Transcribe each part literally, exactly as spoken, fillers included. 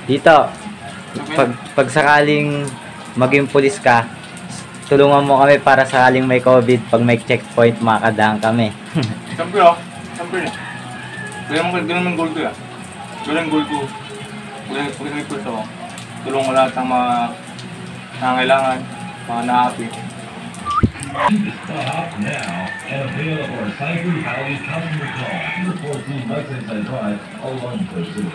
Dito, pag, pag sakaling maging pulis ka, tulungan mo kami para sakaling may COVID, pag may checkpoint, makakadaan kami. Siyempre oh, siyempre eh. Ganun mo, ganun ang goal ko ya. Ganun ang goal ko. Pag may pulis ako, tulungan ko lahat ng mga nangangailangan, mga naapi. Stop now and avail of our Cyber Valley customer call. Your fourteen license and drive alone pursuit.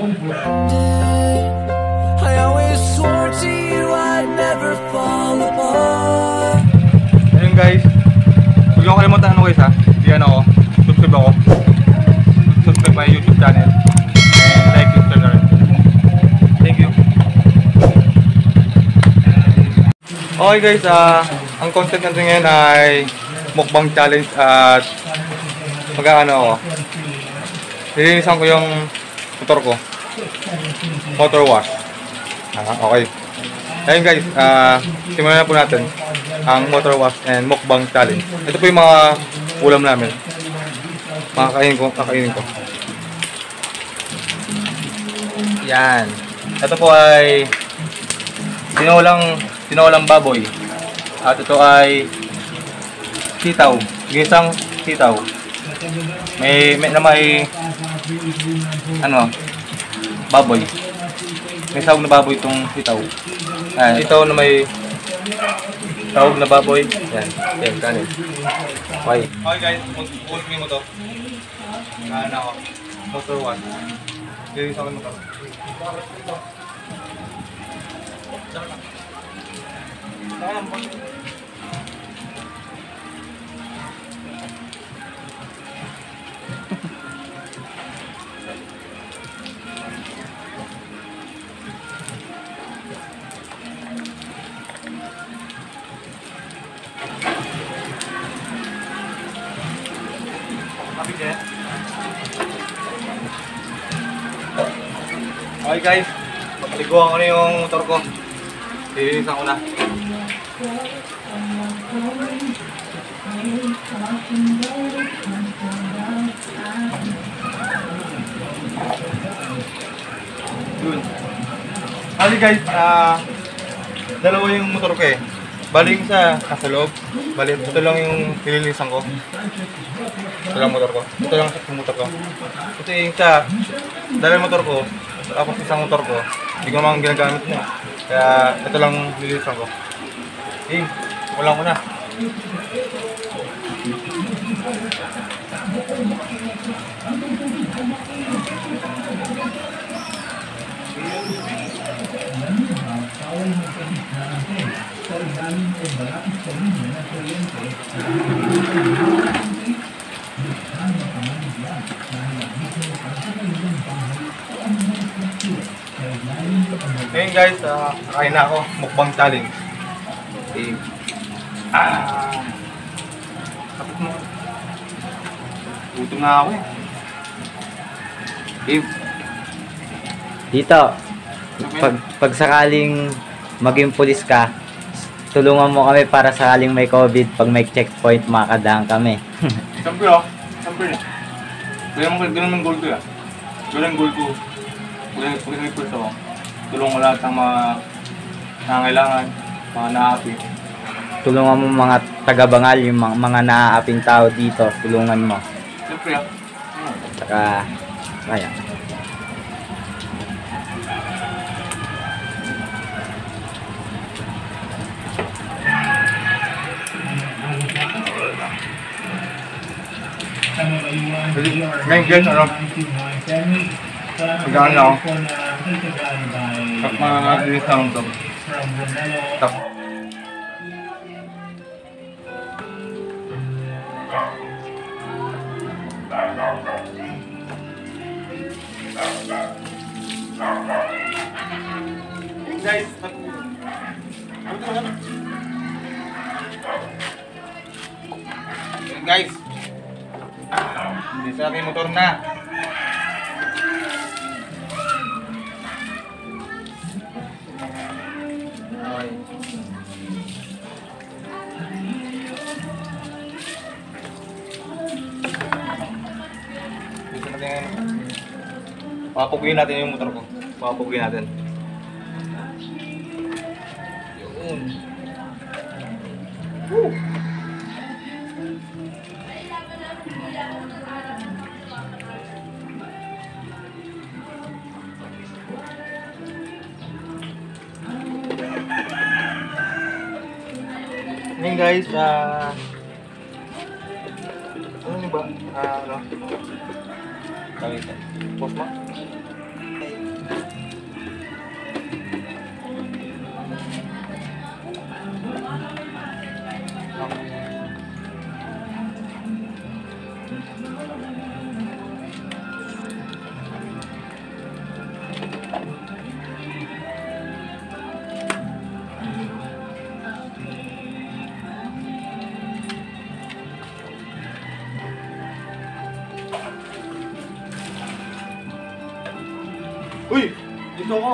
I always swore to you I'd never fall apart. Ayun guys, huwag niyo kalimutan ano guys ha. Diyan ako, subscribe ako. Subscribe my YouTube channel. And like and share na rin. Thank you. Okay guys, ah, uh, ang content natin ngayon ay mukbang challenge at mag-ano ako. Nilinisan ko yung motor ko. Motor wash. Ah, okay. Ayun guys, ah, uh, simulan na po natin ang motor wash and mukbang challenge. Ito po yung mga ulam namin. Mga kakainin ko, kakainin ko. Yan. Ito po ay tinolang tinolang baboy. At ito ay sitaw, gisang sitaw. May may na may ano, baboy. May sahog na baboy itong sitaw. Ayan, ito na may sahog na baboy. Yan, yan, kanin. Okay. Okay guys, mag-ultimate mo to. Kanan ako. Motor one. Dito sa akin motor. Okay guys, paliguan ko na yung motor ko. Lilinisan ko na. Yun. Actually guys, ah, dalawa yung motor ko eh. Bali yung sa nasa loob. Bali, ito lang yung nililisan ko. Ito lang motor ko. Ito lang sa motor ko. Ito yung sa dalawang motor ko. Tapos isang motor ko. Hindi ko naman ginagamit niya. Kaya ito lang nililisan ko. Eh, wala ko na. Ngayon guys, uh, kain na ako. Mukbang challenge. Okay. Ah! Kapit mo. Gutom na ako eh. Okay. Dito, pag, pag sakaling maging pulis ka, tulungan mo kami para sakaling may COVID, pag may checkpoint, makakadaan kami. Siyempre oh, siyempre eh. Ganun ang goal ko ya. Ganun ang goal ko. Pag may pulis ako, tulungan ko lahat ng mga nangangailangan, mga naapi. Tulungan mo mga taga-bangal, yung mga, mga naaaping tao dito, tulungan mo. Siyempre ah. Saka, kaya. Ngayon guys, ano? Magkaan na ako. Mga ilis na ito. Tap. Guys, guys, hindi sa aking motor na. Okay. Dito natin, papupuin natin yung motor ko. Papapugin natin. Yun. Woo! Ngayon guys, ah... Uh, ano ba? Ah, ano? Tawag ito. Post mo? Uy! Dito ako!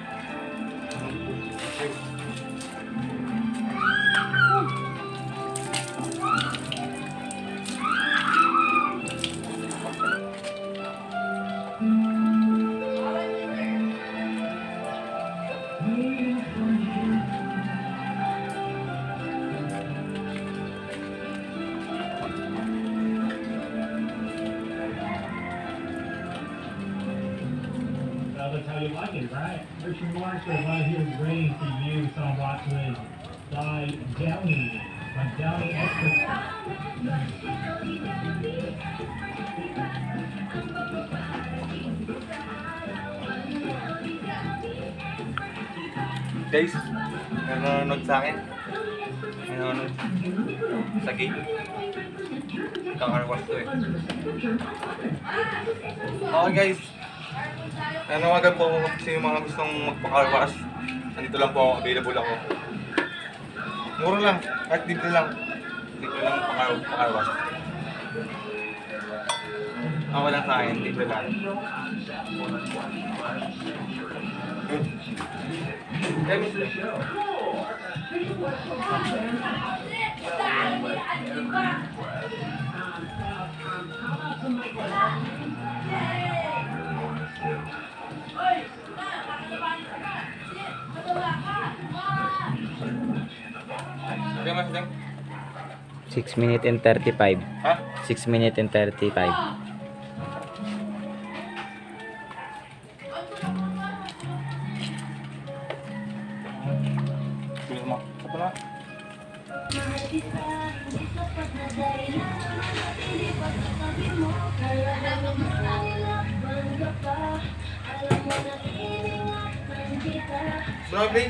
That's how you like it, right? Richard Mark says right here is waiting for you, so I'm watching by Downey. By Downey Extra. Guys, may nanonood sa akin. May nanonood sa game. Kakarwas to eh. Okay guys. Nanawagan po ako kasi yung mga gustong magpa-carwash. Nandito lang po ako, available ako. Mura lang, kahit libre lang. Libre lang magpa-carwash. Ako lang sa akin, libre lang. Okay, mas dyan? six minutes and thirty-five. Ha? six minutes and thirty-five. Tuloy mo. Ito na. Broadway.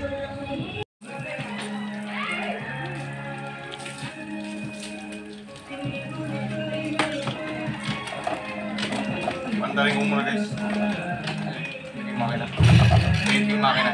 Andarin ko muna guys. Ito yung makina. Ito yung makina.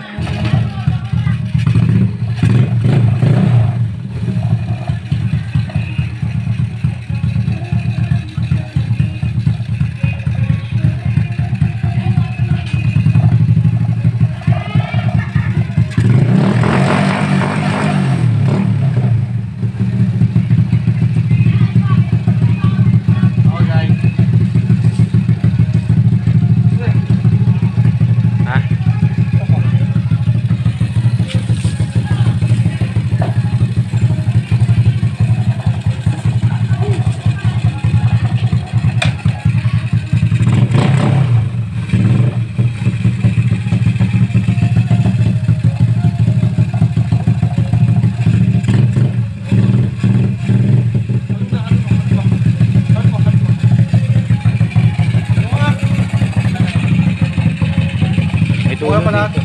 Wala pa lahat.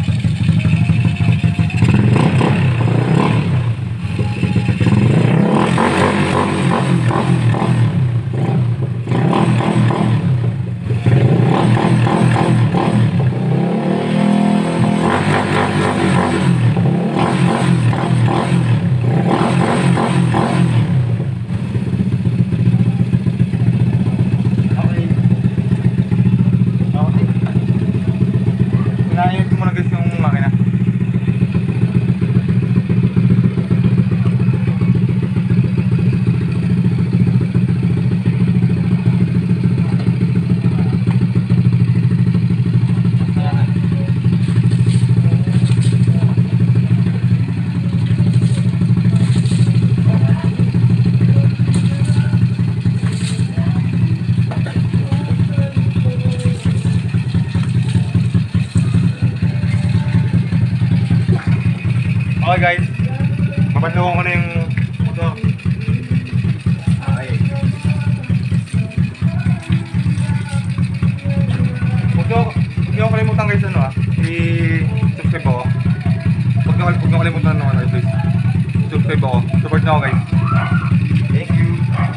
Inaayos ko muna guys yung Okay guys, mapadlukan ko na yung motor. Okay. Huwag nyo, huwag nyo kalimutan guys ano ah, i-subscribe ako. Huwag nyo, huwag nyo kalimutan ano ano guys. Subscribe ako, support nyo ako guys. Thank you.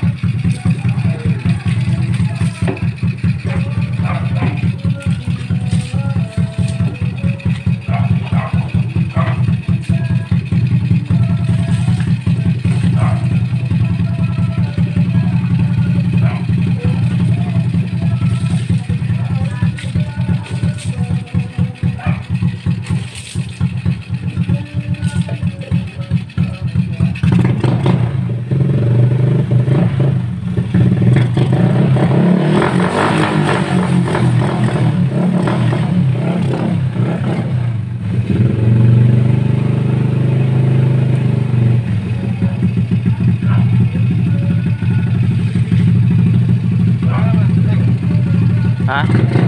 Ha?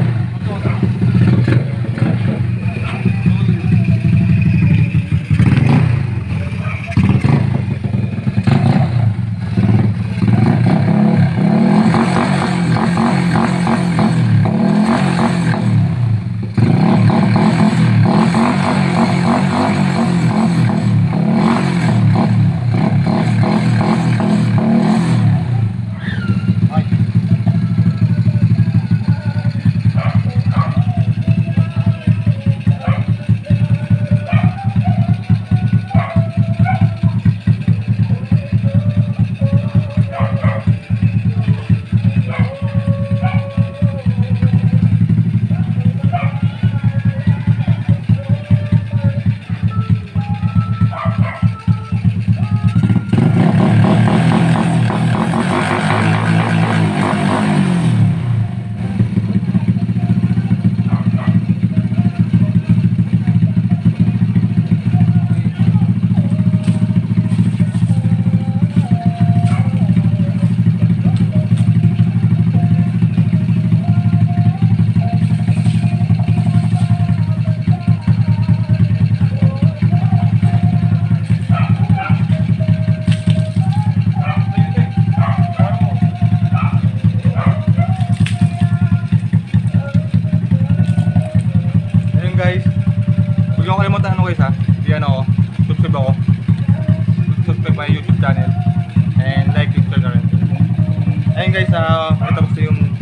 Guys, huwag nyo kalimutan ano guys ha, yan ako, subscribe ako, subscribe my YouTube channel and like, share na rin. Ayun guys, uh, natapos na yung